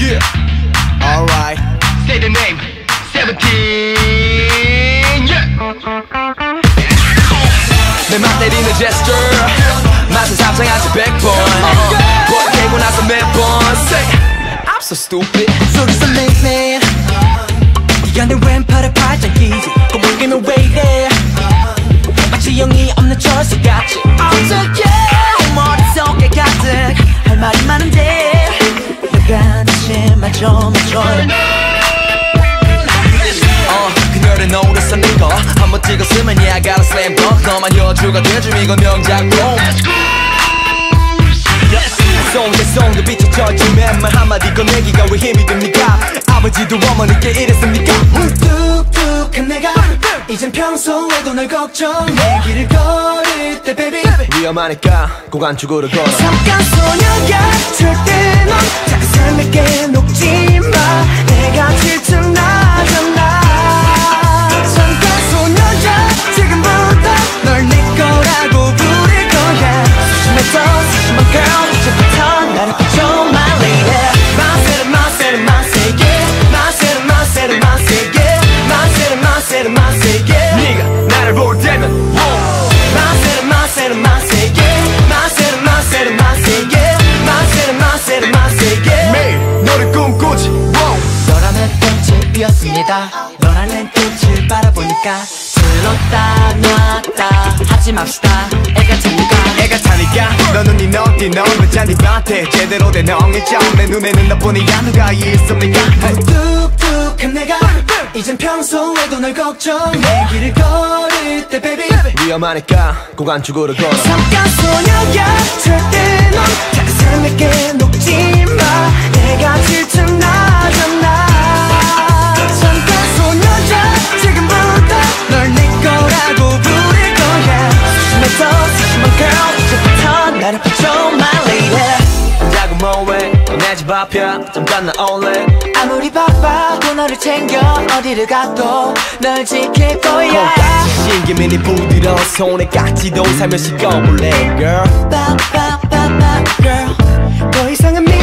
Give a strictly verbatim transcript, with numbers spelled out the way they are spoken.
Yeah. Alright. Say the name. seventeen. Yeah. 내 맘 때리는 제스처 맛은 상상하지 백 번 볼 깨고 나서 매번 Say I'm so stupid 소리서 make 네가 내 왼팔에 팔짱 끼지 꼬물기면 왜 이래 마치 영이 없는 철수같이 어떡해 머릿속에 가득 할 말이 많은데 너가 대신 맞춰 맞춰 어 그녀를 노렸어 네가 한번 찍었으면 yeah I got a slam dunk 너만 여주가 돼줌 이건 명작품 송대송도 비춰져 줌맨만 한마디 꺼내기가 왜 힘이 듭니까 아버지도 어머니께 이랬습니까 뚝뚝한 내가 이젠 평소에도 널 걱정해 길을 걸을 때 baby 위험하니까 꼭 안쪽으로 걸어 잠깐 소녀야 절대 넌 작은 삶에게 녹지마 내가 질투나잖아 잠깐 소녀야 지금부터 널 내 거라고 부를 거야 소심해서 소심한 girl 이제부터 나를 붙여 my lady 마세르 마세르 마세 yeah 마세르 마세르 마세 yeah 마세르 마세르 마세 yeah 네가 나를 볼 때면 마세르 마세르 마세 yeah 마세르 마세르 마세 yeah 마세르 마세르 마세 yeah 매일 너를 꿈꾸지 너라는 꽃이 피었습니다 너라는 꽃을 바라보니까 들렀다 놨다 하지 맙시다 애가 차니까 애가 차니까 너는 네 너띠 넌 잔디밭에 제대로 된 엉이죠 내 눈에는 너뿐이야 누가 있습니까 뚝뚝한 내가 이젠 평소에도 널 걱정해 길을 걸을 때 baby 위험하니까 꼭 안쪽으로 걸어 잠깐 소녀야 절대 넌 작은 삶에게 녹지마 내가 질투나잖아 잠깐 소녀야 지금부터 널 내 거라고 부를 거야 소심해서 소심한 girl 이제부터 나를 붙여 my lady 자꾸 뭐해 내 집 앞이야 잠깐 나올래 아무리 바빠도 너를 챙겨 어디를 가도 널 지킬 거야 콩깍지 신기민이 부드러운 손에 깍지도 살며시 꺼볼래 girl 빠빠빠빠 girl 더 이상은